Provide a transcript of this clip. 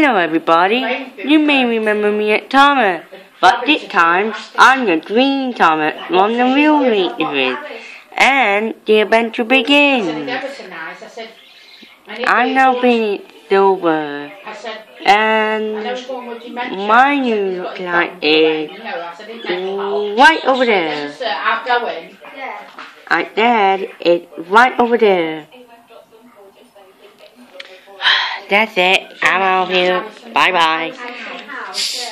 Hello everybody, you may remember me as Thomas, but this time I'm the Green Thomas from the real Reed, and the adventure begins. I'm now finished over, and my new client is right over there. My dad is right over there. That's it. I'm out here. Bye bye.